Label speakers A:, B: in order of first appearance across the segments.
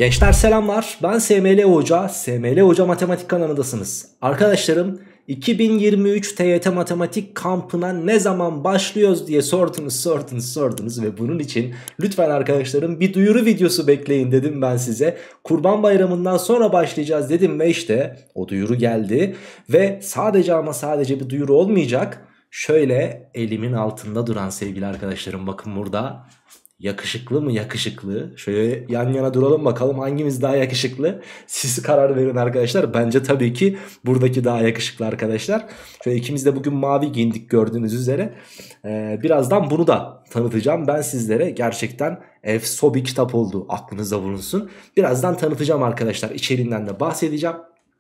A: Gençler selamlar, ben SML Hoca, SML Hoca Matematik kanalındasınız. Arkadaşlarım 2023 TYT Matematik kampına ne zaman başlıyoruz diye sordunuz ve bunun için lütfen arkadaşlarım bir duyuru videosu bekleyin dedim ben size. Kurban Bayramı'ndan sonra başlayacağız dedim ve işte o duyuru geldi ve sadece ama sadece bir duyuru olmayacak. Şöyle elimin altında duran sevgili arkadaşlarım, bakın burada. Yakışıklı mı yakışıklı? Şöyle yan yana duralım bakalım hangimiz daha yakışıklı? Siz karar verin arkadaşlar. Bence tabii ki buradaki daha yakışıklı arkadaşlar. Şöyle ikimiz de bugün mavi giyindik gördüğünüz üzere. Birazdan bunu da tanıtacağım ben sizlere. Gerçekten efso bir kitap oldu, aklınızda bulunsun. Birazdan tanıtacağım arkadaşlar. İçeriğinden de bahsedeceğim.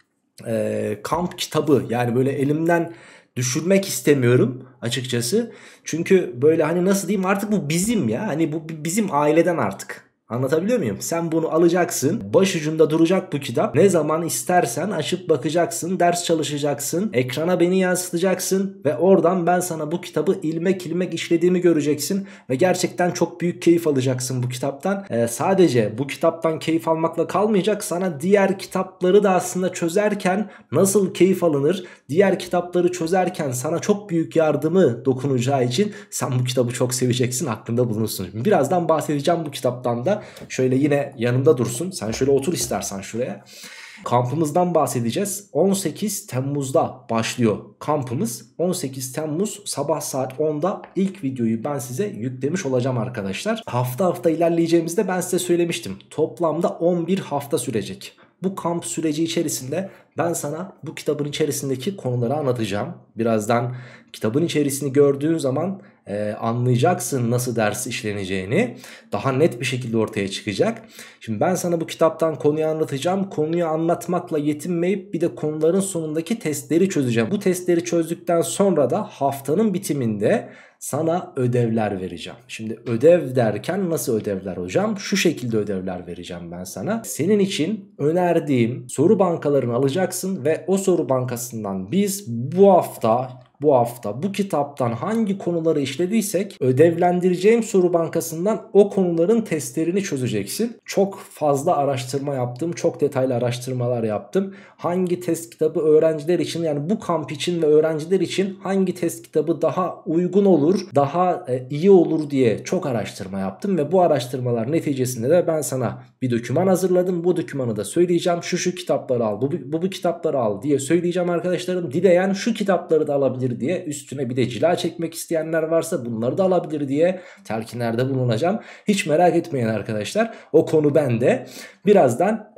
A: Kamp kitabı, yani böyle elimden düşürmek istemiyorum açıkçası. Çünkü böyle hani nasıl diyeyim, artık bu bizim ya. Hani bu bizim aileden artık. Anlatabiliyor muyum? Sen bunu alacaksın. Başucunda duracak bu kitap. Ne zaman istersen açıp bakacaksın. Ders çalışacaksın. Ekrana beni yansıtacaksın. Ve oradan ben sana bu kitabı ilmek ilmek işlediğimi göreceksin. Ve gerçekten çok büyük keyif alacaksın bu kitaptan. Sadece bu kitaptan keyif almakla kalmayacak. Sana diğer kitapları da aslında çözerken nasıl keyif alınır? Diğer kitapları çözerken sana çok büyük yardımı dokunacağı için sen bu kitabı çok seveceksin. Aklında bulunsun. Birazdan bahsedeceğim bu kitaptan da. Şöyle yine yanımda dursun. Sen şöyle otur istersen şuraya. Kampımızdan bahsedeceğiz. 18 Temmuz'da başlıyor kampımız. 18 Temmuz sabah saat 10'da ilk videoyu ben size yüklemiş olacağım arkadaşlar. Hafta hafta ilerleyeceğimizde ben size söylemiştim. Toplamda 11 hafta sürecek. Bu kamp süreci içerisinde ben sana bu kitabın içerisindeki konuları anlatacağım. Birazdan kitabın içerisini gördüğün zaman anlayacaksın nasıl ders işleneceğini. Daha net bir şekilde ortaya çıkacak. Şimdi ben sana bu kitaptan konuyu anlatacağım. Konuyu anlatmakla yetinmeyip bir de konuların sonundaki testleri çözeceğim. Bu testleri çözdükten sonra da haftanın bitiminde sana ödevler vereceğim. Şimdi ödev derken nasıl ödevler hocam? Şu şekilde ödevler vereceğim ben sana. Senin için önerdiğim soru bankalarını alacaksın ve o soru bankasından biz bu hafta bu kitaptan hangi konuları işlediysek ödevlendireceğim soru bankasından o konuların testlerini çözeceksin. Çok fazla araştırma yaptım. Çok detaylı araştırmalar yaptım. Hangi test kitabı öğrenciler için, yani bu kamp için ve öğrenciler için hangi test kitabı daha uygun olur, daha iyi olur diye çok araştırma yaptım ve bu araştırmalar neticesinde de ben sana bir doküman hazırladım. Bu dokümanı da söyleyeceğim. Şu kitapları al, bu kitapları al diye söyleyeceğim arkadaşlarım. Dileyen şu kitapları da alabilir diye, üstüne bir de cila çekmek isteyenler varsa bunları da alabilir diye telkinlerde bulunacağım. Hiç merak etmeyin arkadaşlar. O konu bende. Birazdan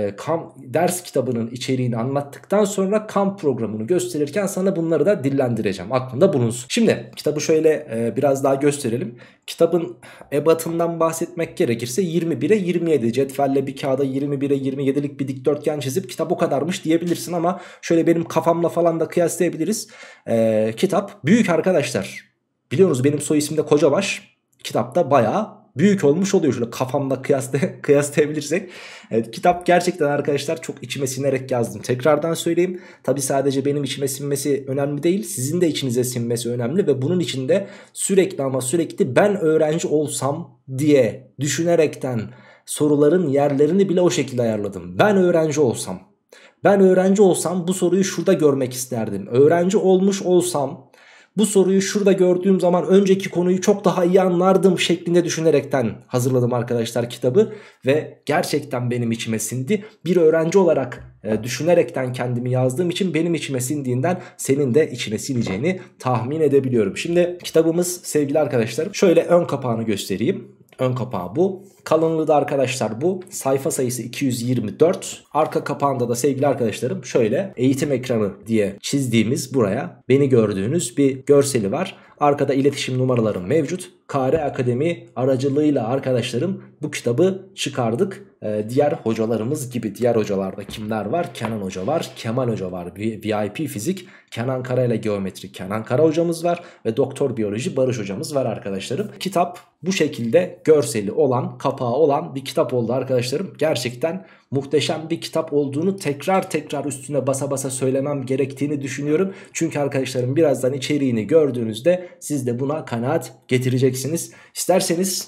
A: ders kitabının içeriğini anlattıktan sonra kamp programını gösterirken sana bunları da dillendireceğim. Aklında bulunsun. Şimdi kitabı şöyle biraz daha gösterelim. Kitabın ebatından bahsetmek gerekirse 21'e 27 cetvelle bir kağıda 21'e 27'lik bir dikdörtgen çizip kitap o kadarmış diyebilirsin ama şöyle benim kafamla falan da kıyaslayabiliriz. Kitap büyük arkadaşlar. Biliyorsunuz benim soy isim de Kocabaş. Kitapta bayağı büyük olmuş oluyor. Şöyle kafamla kıyaslayabilirsek. Evet, kitap gerçekten arkadaşlar çok içime sinerek yazdım. Tekrardan söyleyeyim. Tabi sadece benim içime sinmesi önemli değil. Sizin de içinize sinmesi önemli ve bunun içinde sürekli ama sürekli ben öğrenci olsam diye düşünerekten soruların yerlerini bile o şekilde ayarladım. Ben öğrenci olsam bu soruyu şurada görmek isterdim. Öğrenci olmuş olsam bu soruyu şurada gördüğüm zaman önceki konuyu çok daha iyi anlardım şeklinde düşünerekten hazırladım arkadaşlar kitabı. Ve gerçekten benim içime sindi. Bir öğrenci olarak düşünerekten kendimi yazdığım için benim içime sindiğinden senin de içine sineceğini tahmin edebiliyorum. Şimdi kitabımız sevgili arkadaşlarım, şöyle ön kapağını göstereyim. Ön kapağı bu. Kalınlığı da arkadaşlar bu. Sayfa sayısı 224. Arka kapağında da sevgili arkadaşlarım şöyle eğitim ekranı diye çizdiğimiz, buraya beni gördüğünüz bir görseli var. Arkada iletişim numaralarım mevcut. Kare Akademi aracılığıyla arkadaşlarım bu kitabı çıkardık. Diğer hocalarımız gibi, diğer hocalarda kimler var? Kenan Hoca var, Kemal Hoca var, VIP Fizik, Kenan Kara ile Geometri Kenan Kara hocamız var ve Doktor Biyoloji Barış hocamız var arkadaşlarım. Kitap bu şekilde görseli olan, kapağı olan bir kitap oldu arkadaşlarım. Gerçekten muhteşem bir kitap olduğunu tekrar üstüne basa basa söylemem gerektiğini düşünüyorum. Çünkü arkadaşlarım birazdan içeriğini gördüğünüzde siz de buna kanaat getireceksiniz. İsterseniz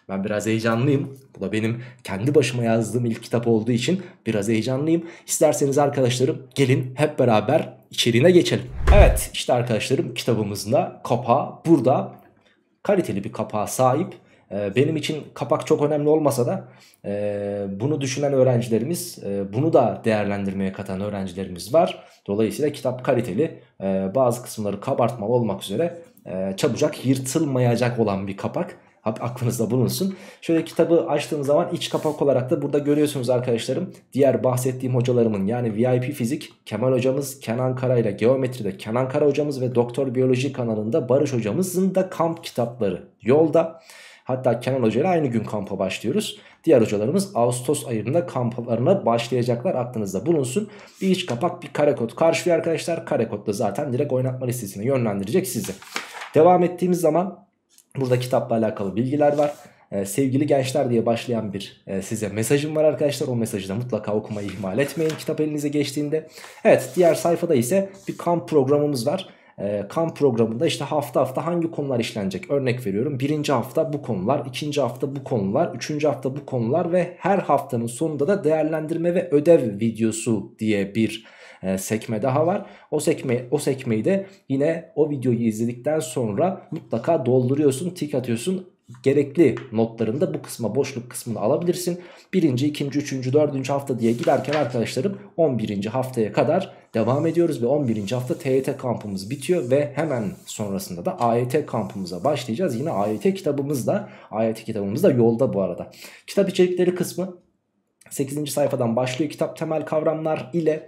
A: Ben biraz heyecanlıyım. Bu da benim kendi başıma yazdığım ilk kitap olduğu için biraz heyecanlıyım. İsterseniz arkadaşlarım gelin hep beraber içeriğine geçelim. Evet işte arkadaşlarım, kitabımızın da kapağı burada. Kaliteli bir kapağa sahip. Benim için kapak çok önemli olmasa da bunu düşünen öğrencilerimiz, bunu da değerlendirmeye katan öğrencilerimiz var. Dolayısıyla kitap kaliteli, bazı kısımları kabartmalı olmak üzere çabucak yırtılmayacak olan bir kapak. Aklınızda bulunsun. Şöyle kitabı açtığınız zaman iç kapak olarak da burada görüyorsunuz arkadaşlarım. Diğer bahsettiğim hocalarımın, yani VIP Fizik Kemal hocamız, Kenan Kara ile Geometride Kenan Kara hocamız ve Doktor Biyoloji kanalında Barış hocamızın da kamp kitapları yolda. Hatta Kenan Hoca ile aynı gün kampa başlıyoruz. Diğer hocalarımız Ağustos ayında kamplarına başlayacaklar, aklınızda bulunsun. Bir iç kapak, bir kare kod karşılıyor arkadaşlar. Kare kod da zaten direkt oynatma listesine yönlendirecek sizi. Devam ettiğimiz zaman burada kitapla alakalı bilgiler var. Sevgili gençler diye başlayan bir size mesajım var arkadaşlar. O mesajı da mutlaka okumayı ihmal etmeyin kitap elinize geçtiğinde. Evet, diğer sayfada ise bir kamp programımız var. Kamp programında işte hafta hafta hangi konular işlenecek, örnek veriyorum. Birinci hafta bu konular, ikinci hafta bu konular, üçüncü hafta bu konular ve her haftanın sonunda da değerlendirme ve ödev videosu diye bir sekme daha var. O sekmeyi de yine o videoyu izledikten sonra mutlaka dolduruyorsun, tik atıyorsun. Gerekli notlarını da bu kısma, boşluk kısmını alabilirsin. Birinci, ikinci, üçüncü, dördüncü hafta diye giderken arkadaşlarım 11. haftaya kadar devam ediyoruz ve 11. hafta TYT kampımız bitiyor ve hemen sonrasında da AYT kampımıza başlayacağız. Yine AYT kitabımız da yolda bu arada. Kitap içerikleri kısmı 8. sayfadan başlıyor. Kitap temel kavramlar ile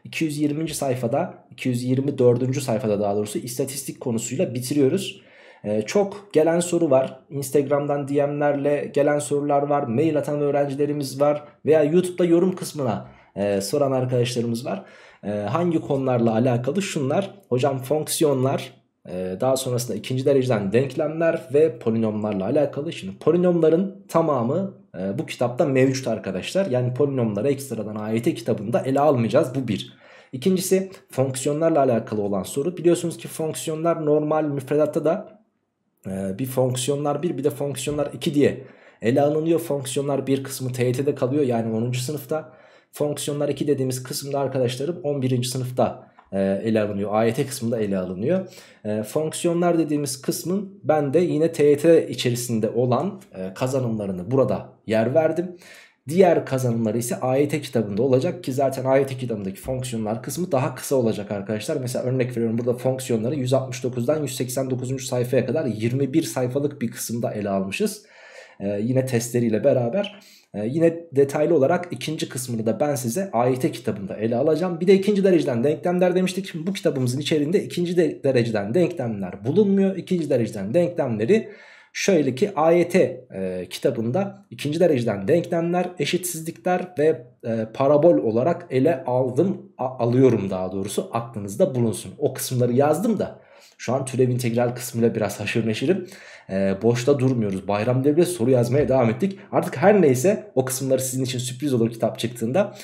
A: 224. sayfada daha doğrusu istatistik konusuyla bitiriyoruz. Çok gelen soru var. Instagram'dan DM'lerle gelen sorular var. Mail atan öğrencilerimiz var. Veya YouTube'da yorum kısmına soran arkadaşlarımız var. Hangi konularla alakalı? Şunlar. Hocam fonksiyonlar, daha sonrasında ikinci dereceden denklemler ve polinomlarla alakalı. Şimdi polinomların tamamı bu kitapta mevcut arkadaşlar. Yani polinomları ekstradan AYT kitabında ele almayacağız. Bu bir. İkincisi fonksiyonlarla alakalı olan soru. Biliyorsunuz ki fonksiyonlar normal müfredatta da bir fonksiyonlar 1 bir de fonksiyonlar 2 diye ele alınıyor. Fonksiyonlar 1 kısmı TYT'de kalıyor, yani 10. sınıfta. Fonksiyonlar 2 dediğimiz kısımda arkadaşlarım 11. sınıfta ele alınıyor. AYT kısmında ele alınıyor. Fonksiyonlar dediğimiz kısmın ben de yine TYT içerisinde olan kazanımlarını burada yer verdim. Diğer kazanımları ise AYT kitabında olacak ki zaten AYT kitabındaki fonksiyonlar kısmı daha kısa olacak arkadaşlar. Mesela örnek veriyorum, burada fonksiyonları 169'dan 189. sayfaya kadar 21 sayfalık bir kısımda ele almışız. Yine testleriyle beraber. Yine detaylı olarak ikinci kısmını da ben size AYT kitabında ele alacağım. Bir de ikinci dereceden denklemler demiştik. Şimdi bu kitabımızın içerisinde ikinci dereceden denklemler bulunmuyor. İkinci dereceden denklemleri şöyle ki AYT kitabında ikinci dereceden denklemler, eşitsizlikler ve parabol olarak ele alıyorum daha doğrusu, aklınızda bulunsun. O kısımları yazdım da şu an türev integral kısmıyla biraz haşır neşirim. Boşta durmuyoruz. Bayramda bile soru yazmaya devam ettik. Artık her neyse, o kısımları sizin için sürpriz olur kitap çıktığında.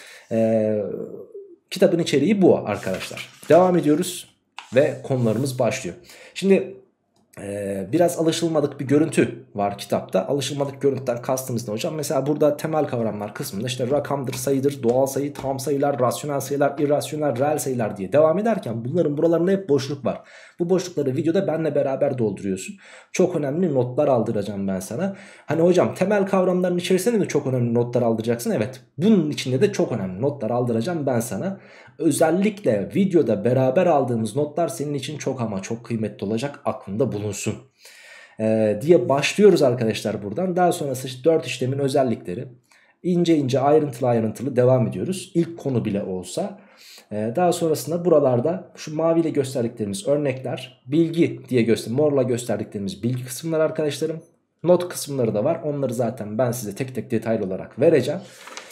A: Kitabın içeriği bu arkadaşlar. Devam ediyoruz ve konularımız başlıyor. Şimdi biraz alışılmadık bir görüntü var kitapta. Alışılmadık görüntüden kastımız ne hocam? Mesela burada temel kavramlar kısmında işte rakamdır, sayıdır, doğal sayı, tam sayılar, rasyonel sayılar, irrasyonel, reel sayılar diye devam ederken bunların buralarında hep boşluk var. Bu boşlukları videoda benle beraber dolduruyorsun. Çok önemli notlar aldıracağım ben sana. Hani hocam temel kavramların içerisinde mi çok önemli notlar aldıracaksın? Evet. Bunun içinde de çok önemli notlar aldıracağım ben sana. Özellikle videoda beraber aldığımız notlar senin için çok ama çok kıymetli olacak, aklında bulunsun. Diye başlıyoruz arkadaşlar buradan. Daha sonrası işte 4 işlemin özellikleri. İnce ince ayrıntılı devam ediyoruz. İlk konu bile olsa. Daha sonrasında buralarda şu maviyle gösterdiklerimiz örnekler, bilgi diye morla gösterdiklerimiz bilgi kısımları arkadaşlarım. Not kısımları da var. Onları zaten ben size tek tek detaylı olarak vereceğim.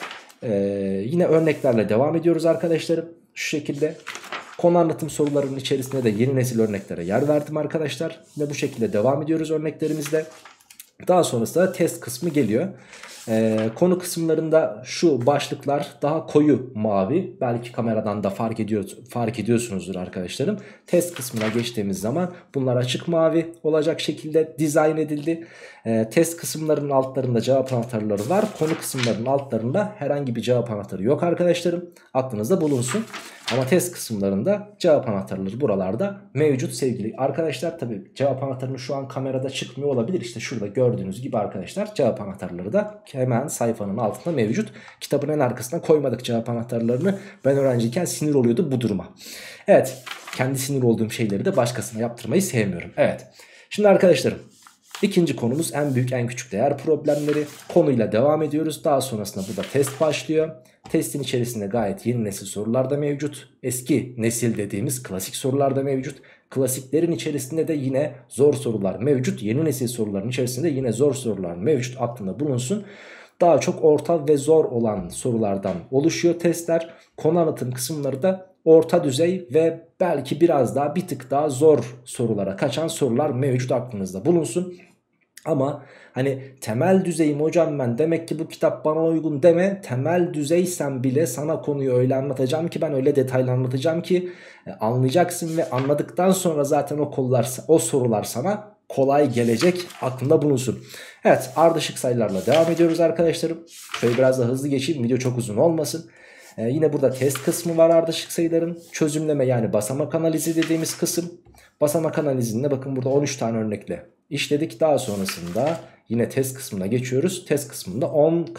A: Yine örneklerle devam ediyoruz arkadaşlarım. Şu şekilde konu anlatım sorularının içerisinde de yeni nesil örneklere yer verdim arkadaşlar. Ve bu şekilde devam ediyoruz örneklerimizde. Daha sonrasında test kısmı geliyor. Konu kısımlarında şu başlıklar daha koyu mavi. Belki kameradan da fark ediyorsunuzdur arkadaşlarım. Test kısmına geçtiğimiz zaman bunlar açık mavi olacak şekilde dizayn edildi. Test kısımlarının altlarında cevap anahtarları var. Konu kısımlarının altlarında herhangi bir cevap anahtarı yok arkadaşlarım. Aklınızda bulunsun. Ama test kısımlarında cevap anahtarları buralarda mevcut sevgili arkadaşlar. Tabi cevap anahtarını şu an kamerada çıkmıyor olabilir. İşte şurada gördüğünüz gibi arkadaşlar cevap anahtarları da hemen sayfanın altında mevcut. Kitabın en arkasına koymadık cevap anahtarlarını. Ben öğrenciyken sinir oluyordu bu duruma. Evet, kendi sinir olduğum şeyleri de başkasına yaptırmayı sevmiyorum. Evet, şimdi arkadaşlarım, İkinci konumuz en büyük en küçük değer problemleri. Konuyla devam ediyoruz. Daha sonrasında burada test başlıyor. Testin içerisinde gayet yeni nesil sorular da mevcut. Eski nesil dediğimiz klasik sorular da mevcut. Klasiklerin içerisinde de yine zor sorular mevcut. Yeni nesil soruların içerisinde yine zor sorular mevcut, aklında bulunsun. Daha çok orta ve zor olan sorulardan oluşuyor testler. Konu anlatım kısımları da orta düzey ve belki biraz daha bir tık daha zor sorulara kaçan sorular mevcut, aklınızda bulunsun. Ama hani temel düzeyim hocam ben, demek ki bu kitap bana uygun deme. Temel düzeysen bile sana konuyu öyle anlatacağım ki, ben öyle detaylı anlatacağım ki anlayacaksın ve anladıktan sonra zaten o sorular sana kolay gelecek, aklında bulunsun. Evet, ardışık sayılarla devam ediyoruz arkadaşlarım. Şöyle biraz da hızlı geçeyim, video çok uzun olmasın. Yine burada test kısmı var ardışık sayıların. Çözümleme yani basamak analizi dediğimiz kısım. Basamak analizinde bakın burada 13 tane örnekle işledik. Daha sonrasında yine test kısmına geçiyoruz. Test kısmında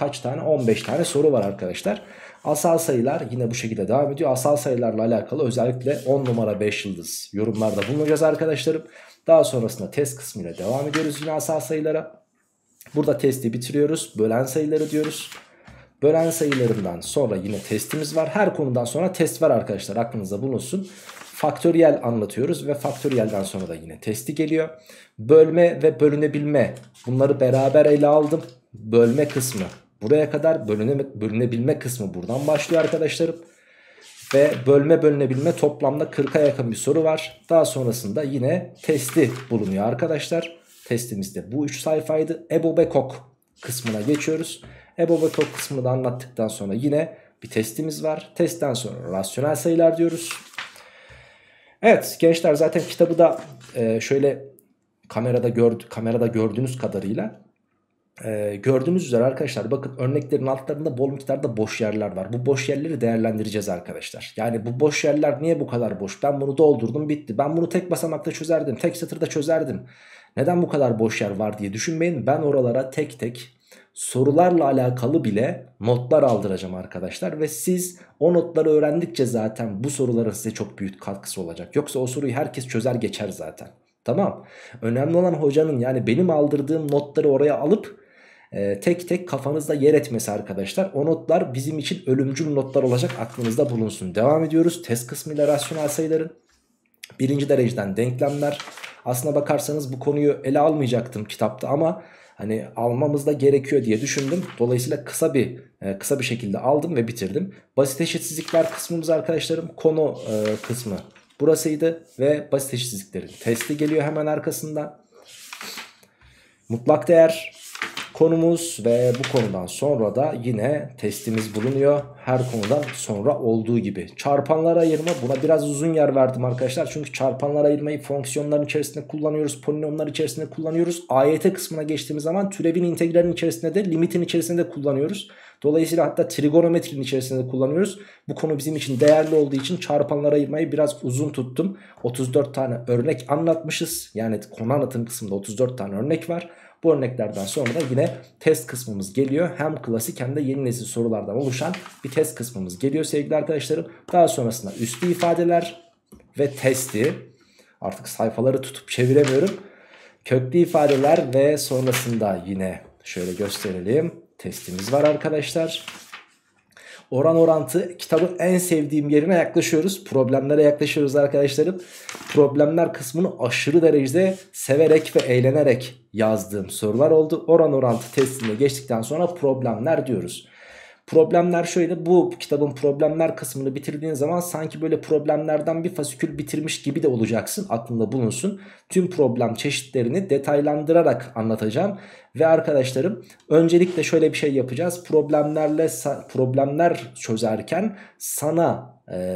A: 15 tane soru var arkadaşlar. Asal sayılar yine bu şekilde devam ediyor. Asal sayılarla alakalı özellikle 10 numara 5 yıldız yorumlarda bulunacağız arkadaşlarım. Daha sonrasında test kısmıyla devam ediyoruz yine asal sayılara. Burada testi bitiriyoruz. Bölen sayıları diyoruz. Bölen sayılarından sonra yine testimiz var. Her konudan sonra test var arkadaşlar, aklınızda bulunsun. Faktöriyel anlatıyoruz ve faktöriyelden sonra da yine testi geliyor. Bölme ve bölünebilme, bunları beraber ele aldım. Bölme kısmı buraya kadar, bölünebilme kısmı buradan başlıyor arkadaşlarım. Ve bölme bölünebilme toplamda 40'a yakın bir soru var. Daha sonrasında yine testi bulunuyor arkadaşlar. Testimizde bu 3 sayfaydı. Ebo-Bekok kısmına geçiyoruz. Ebo-Bekok kısmını da anlattıktan sonra yine bir testimiz var. Testten sonra rasyonel sayılar diyoruz. Evet gençler, zaten kitabı da şöyle kamerada gördüğünüz kadarıyla gördüğünüz üzere arkadaşlar, bakın örneklerin altlarında bol miktarda boş yerler var. Bu boş yerleri değerlendireceğiz arkadaşlar. Yani bu boş yerler niye bu kadar boş? Ben bunu doldurdum, bitti. Ben bunu tek basamakta çözerdim, tek satırda çözerdim. Neden bu kadar boş yer var diye düşünmeyin. Ben oralara tek tek sorularla alakalı bile notlar aldıracağım arkadaşlar. Ve siz o notları öğrendikçe zaten bu soruların size çok büyük katkısı olacak. Yoksa o soruyu herkes çözer geçer zaten. Tamam. Önemli olan hocanın, yani benim aldırdığım notları oraya alıp tek tek kafanızda yer etmesi arkadaşlar. O notlar bizim için ölümcül notlar olacak, aklınızda bulunsun. Devam ediyoruz test kısmıyla rasyonel sayıların. Birinci dereceden denklemler. Aslına bakarsanız bu konuyu ele almayacaktım kitapta ama hani almamız da gerekiyor diye düşündüm. Dolayısıyla kısa bir şekilde aldım ve bitirdim. Basit eşitsizlikler kısmımız arkadaşlarım, konu kısmı burasıydı ve basit eşitsizliklerin testi geliyor hemen arkasından. Mutlak değer konumuz ve bu konudan sonra da yine testimiz bulunuyor. Her konudan sonra olduğu gibi. Çarpanlar ayırma, buna biraz uzun yer verdim arkadaşlar. Çünkü çarpanlar ayırmayı fonksiyonların içerisinde kullanıyoruz. Polinomlar içerisinde kullanıyoruz. AYT kısmına geçtiğimiz zaman türevin, integralin içerisinde de, limitin içerisinde de kullanıyoruz. Dolayısıyla hatta trigonometrinin içerisinde de kullanıyoruz. Bu konu bizim için değerli olduğu için çarpanlar ayırmayı biraz uzun tuttum. 34 tane örnek anlatmışız. Yani konu anlatım kısmında 34 tane örnek var. Bu örneklerden sonra da yine test kısmımız geliyor. Hem klasik hem de yeni nesil sorulardan oluşan bir test kısmımız geliyor sevgili arkadaşlarım. Daha sonrasında üslü ifadeler ve testi. Artık sayfaları tutup çeviremiyorum. Köklü ifadeler ve sonrasında yine şöyle gösterelim. Testimiz var arkadaşlar. Oran orantı, kitabın en sevdiğim yerine yaklaşıyoruz. Problemlere yaklaşıyoruz arkadaşlarım. Problemler kısmını aşırı derecede severek ve eğlenerek yazdığım sorular oldu. Oran orantı testine geçtikten sonra problemler diyoruz. Problemler şöyle, bu kitabın problemler kısmını bitirdiğin zaman sanki böyle problemlerden bir fasikül bitirmiş gibi de olacaksın, aklında bulunsun. Tüm problem çeşitlerini detaylandırarak anlatacağım. Ve arkadaşlarım öncelikle şöyle bir şey yapacağız. Problemler çözerken sana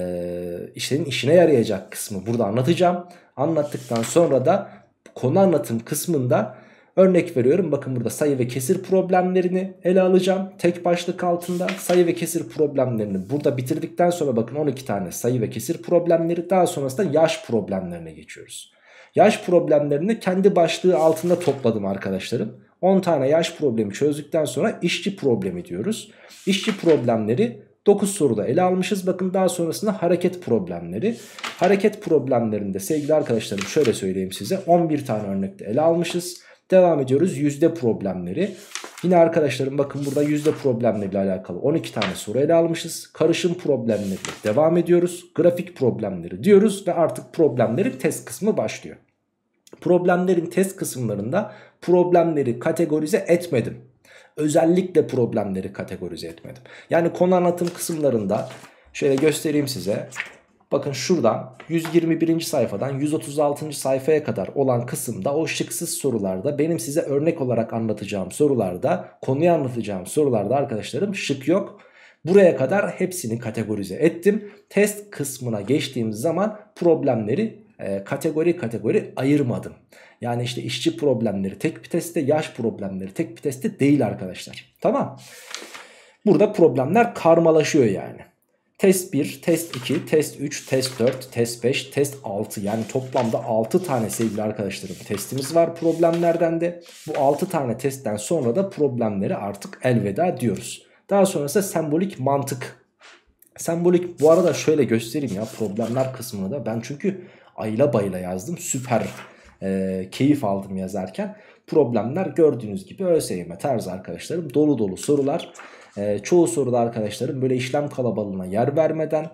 A: işine yarayacak kısmı burada anlatacağım. Anlattıktan sonra da konu anlatım kısmında örnek veriyorum, bakın burada sayı ve kesir problemlerini ele alacağım. Tek başlık altında sayı ve kesir problemlerini burada bitirdikten sonra bakın 12 tane sayı ve kesir problemleri, daha sonrasında yaş problemlerine geçiyoruz. Yaş problemlerini kendi başlığı altında topladım arkadaşlarım. 10 tane yaş problemi çözdükten sonra işçi problemi diyoruz. İşçi problemleri 9 soruda ele almışız. Bakın daha sonrasında hareket problemleri. Hareket problemlerinde sevgili arkadaşlarım şöyle söyleyeyim size, 11 tane örnekte ele almışız. Devam ediyoruz yüzde problemleri. Yine arkadaşlarım bakın burada yüzde problemleriyle alakalı 12 tane soru ele almışız. Karışım problemleriyle devam ediyoruz. Grafik problemleri diyoruz ve artık problemlerin test kısmı başlıyor. Problemlerin test kısımlarında problemleri kategorize etmedim. Özellikle problemleri kategorize etmedim. Yani konu anlatım kısımlarında şöyle göstereyim size. Bakın şuradan 121. sayfadan 136. sayfaya kadar olan kısımda, o şıksız sorularda, benim size örnek olarak anlatacağım sorularda, konuyu anlatacağım sorularda arkadaşlarım şık yok. Buraya kadar hepsini kategorize ettim. Test kısmına geçtiğimiz zaman problemleri kategori ayırmadım. Yani işte işçi problemleri tek bir testte, yaş problemleri tek bir testte değil arkadaşlar. Tamam. Burada problemler karmalaşıyor yani. Test 1, test 2, test 3, test 4, test 5, test 6, yani toplamda 6 tane sevgili arkadaşlarım testimiz var problemlerden de. Bu 6 tane testten sonra da problemleri artık elveda diyoruz. Daha sonrasında sembolik mantık. Sembolik, bu arada şöyle göstereyim ya problemler kısmını da, ben çünkü ayla bayla yazdım, süper keyif aldım yazarken. Problemler gördüğünüz gibi ÖSYM tarzı arkadaşlarım, dolu dolu sorular. Çoğu soruda arkadaşlarım böyle işlem kalabalığına yer vermeden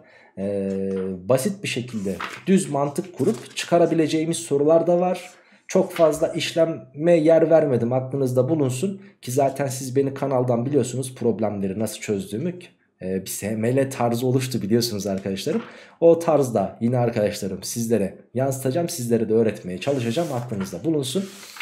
A: basit bir şekilde düz mantık kurup çıkarabileceğimiz sorular da var. Çok fazla işleme yer vermedim, aklınızda bulunsun ki zaten siz beni kanaldan biliyorsunuz, problemleri nasıl çözdüğümü. Bir SML tarzı oluştu biliyorsunuz arkadaşlarım. O tarzda yine arkadaşlarım sizlere yansıtacağım, sizlere de öğretmeye çalışacağım, aklınızda bulunsun.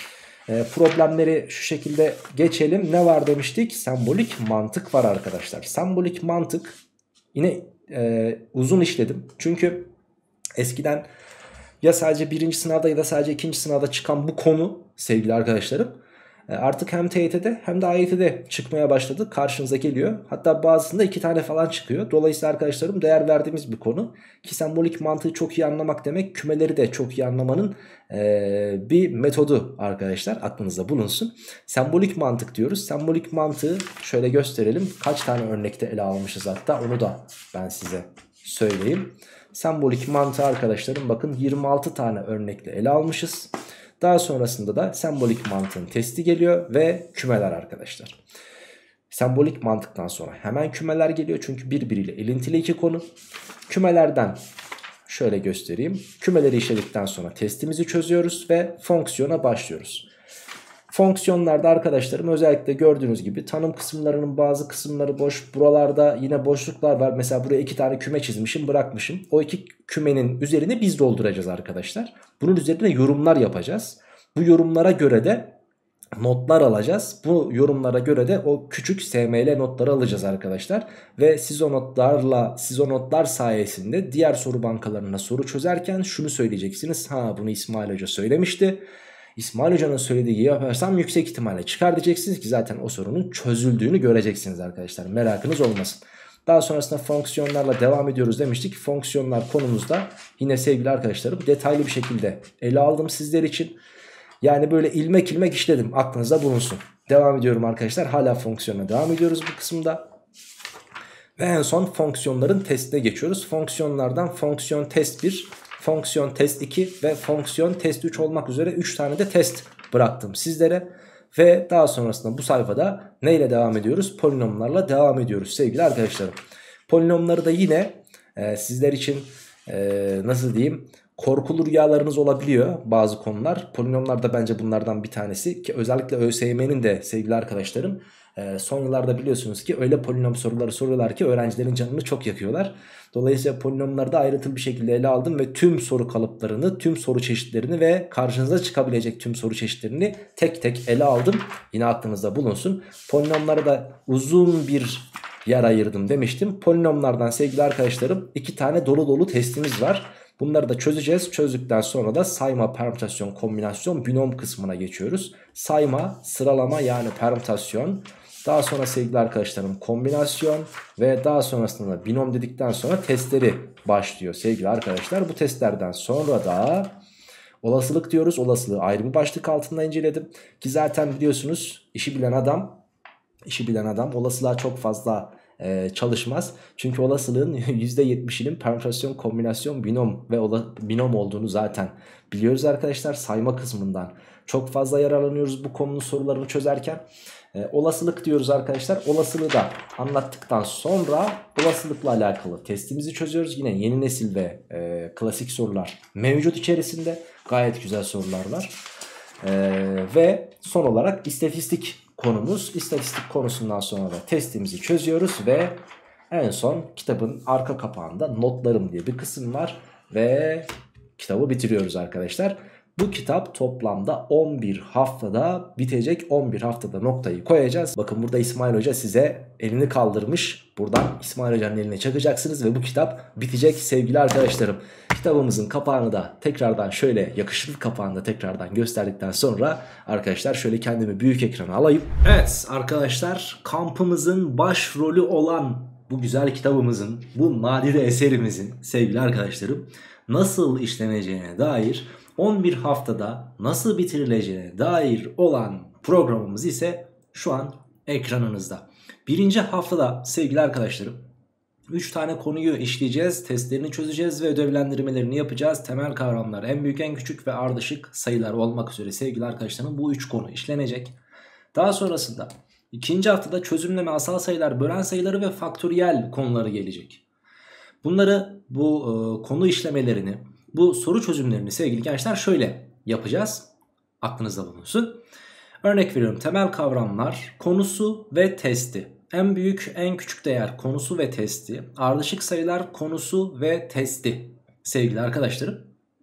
A: Problemleri şu şekilde geçelim. Ne var demiştik? Sembolik mantık var arkadaşlar. Sembolik mantık yine uzun işledim. Çünkü eskiden ya sadece birinci sınavda ya da sadece ikinci sınavda çıkan bu konu sevgili arkadaşlarım, artık hem TYT'de hem de AYT'de çıkmaya başladı. Karşınıza geliyor. Hatta bazısında 2 tane falan çıkıyor. Dolayısıyla arkadaşlarım değer verdiğimiz bir konu. Ki sembolik mantığı çok iyi anlamak demek, kümeleri de çok iyi anlamanın bir metodu arkadaşlar. Aklınızda bulunsun. Sembolik mantık diyoruz. Sembolik mantığı şöyle gösterelim. Kaç tane örnekte ele almışız hatta, onu da ben size söyleyeyim. Sembolik mantığı arkadaşlarım bakın 26 tane örnekle ele almışız. Daha sonrasında da sembolik mantığın testi geliyor ve kümeler arkadaşlar. Sembolik mantıktan sonra hemen kümeler geliyor çünkü birbiriyle ilintili iki konu. Kümelerden şöyle göstereyim. Kümeleri işledikten sonra testimizi çözüyoruz ve fonksiyona başlıyoruz. Fonksiyonlarda arkadaşlarım özellikle gördüğünüz gibi tanım kısımlarının bazı kısımları boş. Buralarda yine boşluklar var. Mesela buraya 2 tane küme çizmişim, bırakmışım. O 2 kümenin üzerine biz dolduracağız arkadaşlar. Bunun üzerine yorumlar yapacağız. Bu yorumlara göre de notlar alacağız. Bu yorumlara göre de o küçük SML notları alacağız arkadaşlar. Ve siz o notlar sayesinde diğer soru bankalarına soru çözerken şunu söyleyeceksiniz. Ha, bunu İsmail Hoca söylemişti. İsmail Hoca'nın söylediği gibi yaparsam yüksek ihtimalle çıkar diyeceksiniz ki zaten o sorunun çözüldüğünü göreceksiniz arkadaşlar. Merakınız olmasın. Daha sonrasında fonksiyonlarla devam ediyoruz demiştik. Fonksiyonlar konumuzda yine sevgili arkadaşlarım detaylı bir şekilde ele aldım sizler için. Yani böyle ilmek ilmek işledim, aklınızda bulunsun. Devam ediyorum arkadaşlar. Hala fonksiyona devam ediyoruz bu kısımda. Ve en son fonksiyonların testine geçiyoruz. Fonksiyonlardan fonksiyon test 1, fonksiyon test 2 ve fonksiyon test 3 olmak üzere 3 tane de test bıraktım sizlere. Ve daha sonrasında bu sayfada neyle devam ediyoruz? Polinomlarla devam ediyoruz sevgili arkadaşlarım. Polinomları da yine sizler için nasıl diyeyim, korkulu rüyalarınız olabiliyor bazı konular. Polinomlar da bence bunlardan bir tanesi ki özellikle ÖSYM'nin de sevgili arkadaşlarım Son yıllarda biliyorsunuz ki öyle polinom soruları soruyorlar ki öğrencilerin canını çok yakıyorlar. Dolayısıyla polinomları da ayrıntılı bir şekilde ele aldım ve tüm soru kalıplarını, tüm soru çeşitlerini ve karşınıza çıkabilecek tüm soru çeşitlerini tek tek ele aldım. Yine aklınızda bulunsun. Polinomlara da uzun bir yer ayırdım demiştim. Polinomlardan sevgili arkadaşlarım 2 tane dolu dolu testimiz var. Bunları da çözeceğiz. Çözdükten sonra da sayma, permütasyon, kombinasyon, binom kısmına geçiyoruz. Sayma, sıralama yani permütasyon. Daha sonra sevgili arkadaşlarım kombinasyon ve daha sonrasında binom dedikten sonra testleri başlıyor sevgili arkadaşlar. Bu testlerden sonra da olasılık diyoruz. Olasılığı ayrı bir başlık altında inceledim. Ki zaten biliyorsunuz işi bilen adam olasılığa çok fazla çalışmaz. Çünkü olasılığın %70'inin permütasyon, kombinasyon, binom ve binom olduğunu zaten biliyoruz arkadaşlar. Sayma kısmından çok fazla yararlanıyoruz bu konunun sorularını çözerken. Olasılık diyoruz arkadaşlar. Olasılığı da anlattıktan sonra olasılıkla alakalı testimizi çözüyoruz. Yine yeni nesil ve klasik sorular mevcut içerisinde. Gayet güzel sorular var. Ve son olarak istatistik konumuz. İstatistik konusundan sonra da testimizi çözüyoruz ve en son kitabın arka kapağında notlarım diye bir kısım var ve kitabı bitiriyoruz arkadaşlar. Bu kitap toplamda 11 haftada bitecek. 11 haftada noktayı koyacağız. Bakın burada İsmail Hoca size elini kaldırmış. Buradan İsmail Hoca'nın eline çakacaksınız ve bu kitap bitecek sevgili arkadaşlarım. Kitabımızın kapağını da tekrardan şöyle yakışıklı kapağını da tekrardan gösterdikten sonra arkadaşlar şöyle kendimi büyük ekrana alayım. Evet arkadaşlar, kampımızın başrolü olan bu güzel kitabımızın, bu nadide eserimizin sevgili arkadaşlarım nasıl işleneceğine dair, 11 haftada nasıl bitirileceğine dair olan programımız ise şu an ekranınızda. Birinci haftada sevgili arkadaşlarım 3 tane konuyu işleyeceğiz, testlerini çözeceğiz ve ödevlendirmelerini yapacağız. Temel kavramlar, en büyük en küçük ve ardışık sayılar olmak üzere sevgili arkadaşlarım bu 3 konu işlenecek. Daha sonrasında ikinci haftada çözümleme, asal sayılar, bölen sayıları ve faktöriyel konuları gelecek. Bunları, bu konu işlemelerini, bu soru çözümlerini sevgili gençler şöyle yapacağız. Aklınızda bulunsun. Örnek veriyorum, temel kavramlar konusu ve testi. En büyük en küçük değer konusu ve testi. Ardışık sayılar konusu ve testi. Sevgili arkadaşlarım,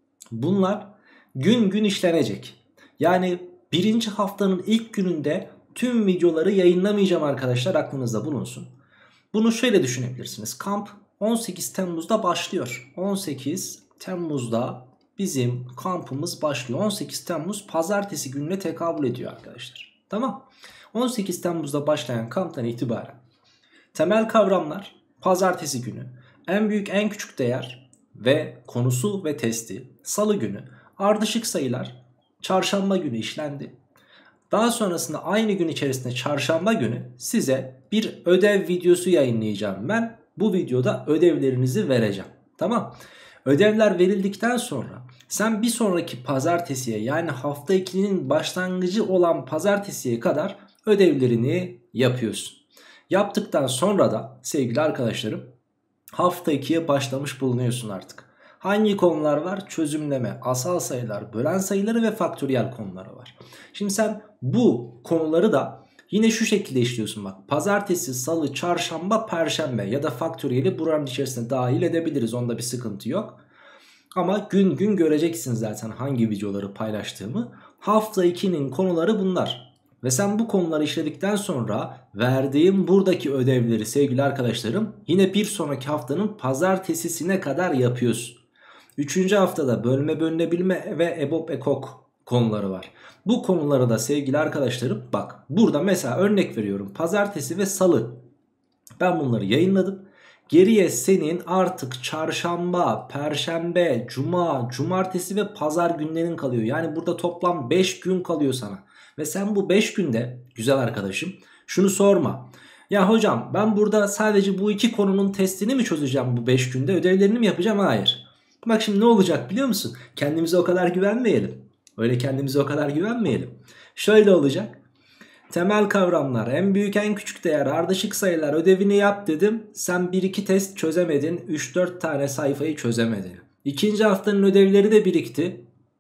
A: bunlar gün gün işlenecek. Yani birinci haftanın ilk gününde tüm videoları yayınlamayacağım arkadaşlar, aklınızda bulunsun. Bunu şöyle düşünebilirsiniz. Kamp 18 Temmuz'da başlıyor. 18 Temmuz'da bizim kampımız başlıyor. 18 Temmuz pazartesi gününe tekabül ediyor arkadaşlar. Tamam. 18 Temmuz'da başlayan kamptan itibaren temel kavramlar pazartesi günü, en büyük en küçük değer ve konusu ve testi salı günü, ardışık sayılar çarşamba günü işlendi. Daha sonrasında aynı gün içerisinde çarşamba günü size bir ödev videosu yayınlayacağım ben. Bu videoda ödevlerinizi vereceğim. Tamam. Ödevler verildikten sonra sen bir sonraki pazartesiye, yani hafta 2'nin başlangıcı olan pazartesiye kadar ödevlerini yapıyorsun. Yaptıktan sonra da sevgili arkadaşlarım hafta 2'ye başlamış bulunuyorsun artık. Hangi konular var? Çözümleme, asal sayılar, bölen sayıları ve faktöriyel konuları var. Şimdi sen bu konuları da yine şu şekilde işliyorsun bak. Pazartesi, salı, çarşamba, perşembe ya da faktöriyeli buranın içerisine dahil edebiliriz. Onda bir sıkıntı yok. Ama gün gün göreceksin zaten hangi videoları paylaştığımı. Hafta 2'nin konuları bunlar. Ve sen bu konuları işledikten sonra verdiğim buradaki ödevleri sevgili arkadaşlarım yine bir sonraki haftanın pazartesisine kadar yapıyorsun. 3. haftada bölme, bölünebilme ve EBOB, EKOK konuları var. Bu konuları da sevgili arkadaşlarım bak burada mesela örnek veriyorum, pazartesi ve salı ben bunları yayınladım. Geriye senin artık çarşamba, perşembe, cuma, cumartesi ve pazar günlerin kalıyor. Yani burada toplam 5 gün kalıyor sana. Ve sen bu 5 günde güzel arkadaşım şunu sorma. Ya hocam ben burada sadece bu 2 konunun testini mi çözeceğim bu 5 günde, ödevlerini mi yapacağım? Hayır. Bak şimdi ne olacak biliyor musun? Kendimize o kadar güvenmeyelim. Öyle kendimize o kadar güvenmeyelim. Şöyle olacak. Temel kavramlar, en büyük en küçük değer, ardışık sayılar ödevini yap dedim. Sen 1-2 test çözemedin. 3-4 tane sayfayı çözemedin. İkinci haftanın ödevleri de birikti.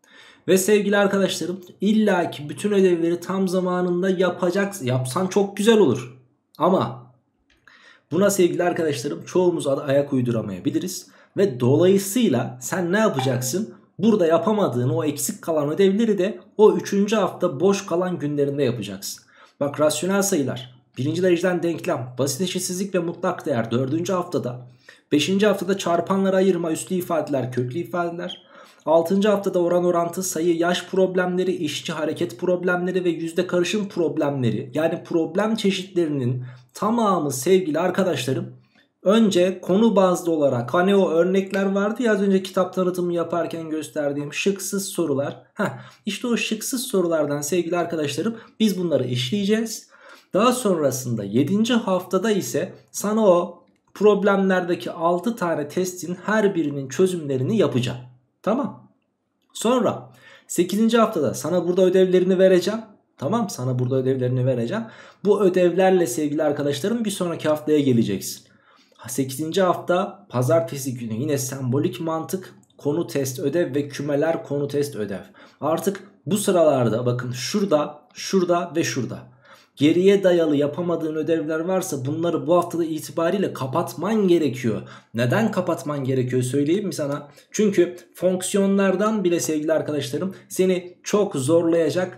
A: Ve sevgili arkadaşlarım, illaki bütün ödevleri tam zamanında yapacaksın. Yapsan çok güzel olur. Ama buna sevgili arkadaşlarım çoğumuz ayak uyduramayabiliriz. Ve dolayısıyla sen ne yapacaksın? Burada yapamadığın o eksik kalan ödevleri de o 3. hafta boş kalan günlerinde yapacaksın. Bak, rasyonel sayılar, birinci dereceden denklem, basit eşitsizlik ve mutlak değer 4. haftada. 5. haftada çarpanlara ayırma, üslü ifadeler, köklü ifadeler. 6. haftada oran orantı, sayı, yaş problemleri, işçi hareket problemleri ve yüzde karışım problemleri. Yani problem çeşitlerinin tamamı sevgili arkadaşlarım önce konu bazlı olarak, hani o örnekler vardı ya az önce kitap tanıtımı yaparken gösterdiğim şıksız sorular. İşte o şıksız sorulardan sevgili arkadaşlarım biz bunları işleyeceğiz. Daha sonrasında 7. haftada ise sana o problemlerdeki 6 tane testin her birinin çözümlerini yapacağım. Tamam. Sonra 8. haftada sana burada ödevlerini vereceğim. Tamam, sana burada ödevlerini vereceğim. Bu ödevlerle sevgili arkadaşlarım bir sonraki haftaya geleceksin. 8. hafta pazartesi günü yine sembolik mantık, konu test ödev ve kümeler konu test ödev. Artık bu sıralarda bakın şurada ve şurada geriye dayalı yapamadığın ödevler varsa bunları bu haftada itibariyle kapatman gerekiyor. Neden kapatman gerekiyor söyleyeyim mi sana? Çünkü fonksiyonlardan bile sevgili arkadaşlarım seni çok zorlayacak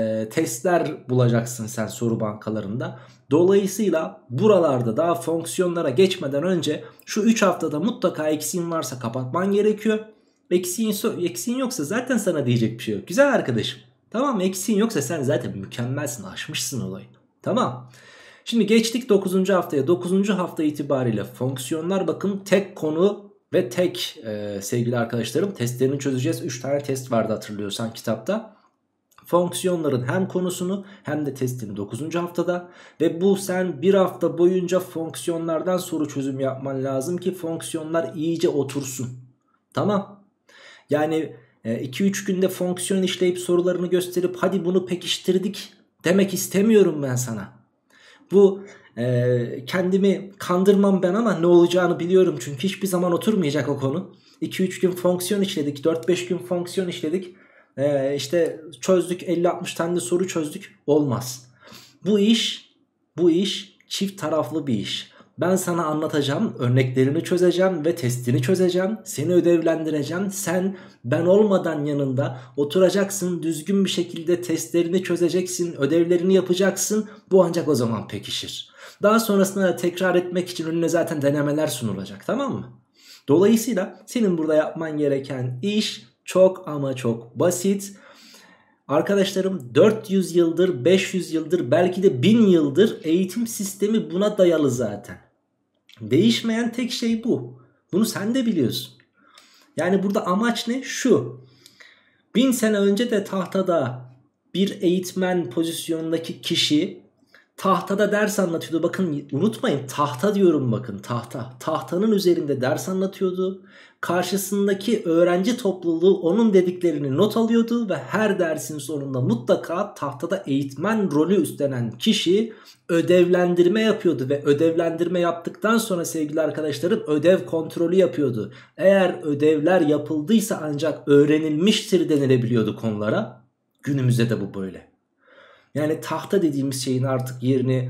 A: testler bulacaksın sen soru bankalarında. Dolayısıyla buralarda daha fonksiyonlara geçmeden önce şu 3 haftada mutlaka eksiğin varsa kapatman gerekiyor. Eksiğin yoksa zaten sana diyecek bir şey yok. Güzel arkadaşım. Tamam, eksiğin yoksa sen zaten mükemmelsin, aşmışsın olayı. Tamam. Şimdi geçtik 9. haftaya. 9. hafta itibariyle fonksiyonlar bakın tek konu ve tek sevgili arkadaşlarım testlerini çözeceğiz. 3 tane test vardı hatırlıyorsan kitapta. Fonksiyonların hem konusunu hem de testini 9. haftada ve bu sen bir hafta boyunca fonksiyonlardan soru çözüm yapman lazım ki fonksiyonlar iyice otursun. Tamam. Yani 2-3 günde fonksiyon işleyip sorularını gösterip hadi bunu pekiştirdik demek istemiyorum ben sana. Bu kendimi kandırmam ben ama ne olacağını biliyorum çünkü hiçbir zaman oturmayacak o konu. 2-3 gün fonksiyon işledik, 4-5 gün fonksiyon işledik. İşte çözdük, 50-60 tane de soru çözdük, olmaz. Bu iş çift taraflı bir iş. Ben sana anlatacağım, örneklerini çözeceğim ve testini çözeceğim, seni ödevlendireceğim. Sen ben olmadan yanında oturacaksın, düzgün bir şekilde testlerini çözeceksin, ödevlerini yapacaksın. Bu ancak o zaman pekişir. Daha sonrasında da tekrar etmek için önüne zaten denemeler sunulacak, tamam mı? Dolayısıyla senin burada yapman gereken iş çok ama çok basit. Arkadaşlarım 400 yıldır, 500 yıldır, belki de 1000 yıldır eğitim sistemi buna dayalı zaten. Değişmeyen tek şey bu. Bunu sen de biliyorsun. Yani burada amaç ne? Şu. 1000 sene önce de tahtada bir eğitmen pozisyonundaki kişi tahtada ders anlatıyordu. Bakın unutmayın, tahta diyorum, bakın tahta. Tahtanın üzerinde ders anlatıyordu. Karşısındaki öğrenci topluluğu onun dediklerini not alıyordu ve her dersin sonunda mutlaka tahtada eğitmen rolü üstlenen kişi ödevlendirme yapıyordu ve ödevlendirme yaptıktan sonra sevgili arkadaşlarım ödev kontrolü yapıyordu. Eğer ödevler yapıldıysa ancak öğrenilmiştir denilebiliyordu konulara. Günümüzde de bu böyle. Yani tahta dediğimiz şeyin artık yerini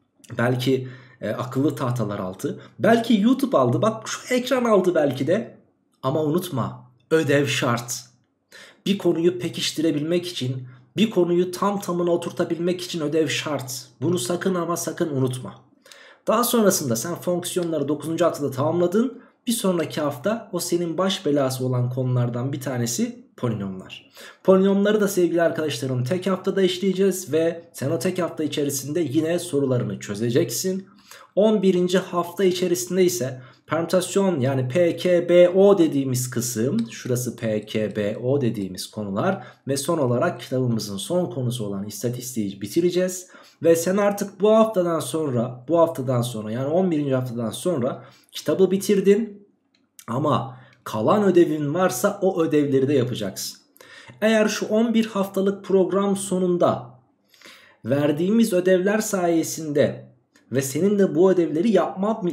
A: belki akıllı tahtalar aldı. Belki YouTube aldı. Bak şu ekran aldı belki de. Ama unutma, ödev şart. Bir konuyu pekiştirebilmek için, bir konuyu tam tamına oturtabilmek için ödev şart. Bunu sakın ama sakın unutma. Daha sonrasında sen fonksiyonları 9. haftada tamamladın. Bir sonraki hafta o senin baş belası olan konulardan bir tanesi polinomlar. Polinomları da sevgili arkadaşlarım tek haftada işleyeceğiz ve sen o tek hafta içerisinde yine sorularını çözeceksin. 11. hafta içerisinde ise permütasyon yani PKBO dediğimiz kısım, şurası PKBO dediğimiz konular ve son olarak kitabımızın son konusu olan istatistiği bitireceğiz. Ve sen artık bu haftadan sonra yani 11. haftadan sonra kitabı bitirdin ama kalan ödevin varsa o ödevleri de yapacaksın. Eğer şu 11 haftalık program sonunda verdiğimiz ödevler sayesinde ve senin de bu ödevleri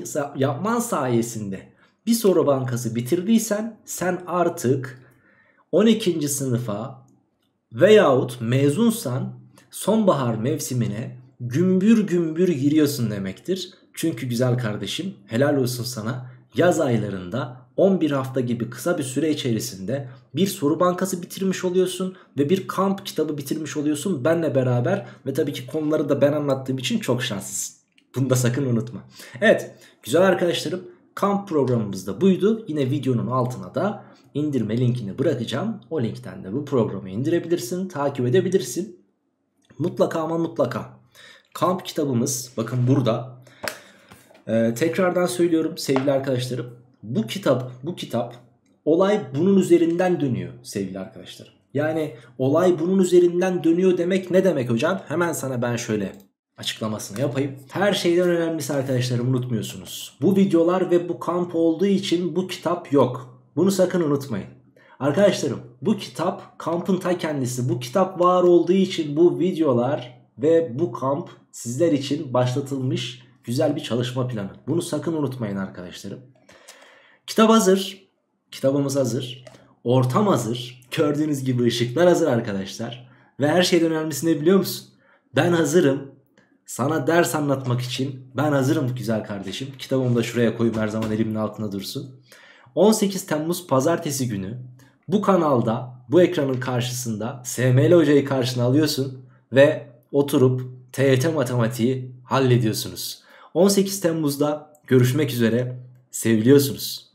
A: yapman sayesinde bir soru bankası bitirdiysen sen artık 12. sınıfa veyahut mezunsan sonbahar mevsimine gümbür gümbür giriyorsun demektir. Çünkü güzel kardeşim, helal olsun sana, yaz aylarında 11 hafta gibi kısa bir süre içerisinde bir soru bankası bitirmiş oluyorsun ve bir kamp kitabı bitirmiş oluyorsun benle beraber ve tabii ki konuları da ben anlattığım için çok şanslısın. Bunu da sakın unutma. Evet güzel arkadaşlarım, kamp programımız da buydu. Yine videonun altına da indirme linkini bırakacağım. O linkten de bu programı indirebilirsin, takip edebilirsin. Mutlaka ama mutlaka kamp kitabımız bakın burada. Tekrardan söylüyorum sevgili arkadaşlarım. Bu kitap olay bunun üzerinden dönüyor sevgili arkadaşlarım. Yani olay bunun üzerinden dönüyor demek ne demek hocam? Hemen sana ben şöyle açıklamasını yapayım. Her şeyden önemlisi arkadaşlarım, unutmuyorsunuz. Bu videolar ve bu kamp olduğu için bu kitap yok. Bunu sakın unutmayın. Arkadaşlarım bu kitap kampın ta kendisi. Bu kitap var olduğu için bu videolar ve bu kamp sizler için başlatılmış güzel bir çalışma planı. Bunu sakın unutmayın arkadaşlarım. Kitap hazır. Kitabımız hazır. Ortam hazır. Gördüğünüz gibi ışıklar hazır arkadaşlar. Ve her şeyden önemlisi ne biliyor musun? Ben hazırım. Sana ders anlatmak için ben hazırım güzel kardeşim. Kitabımı da şuraya koyayım, her zaman elimin altında dursun. 18 Temmuz pazartesi günü bu kanalda, bu ekranın karşısında SML hocayı karşına alıyorsun ve oturup TYT matematiği hallediyorsunuz. 18 Temmuz'da görüşmek üzere, seviliyorsunuz.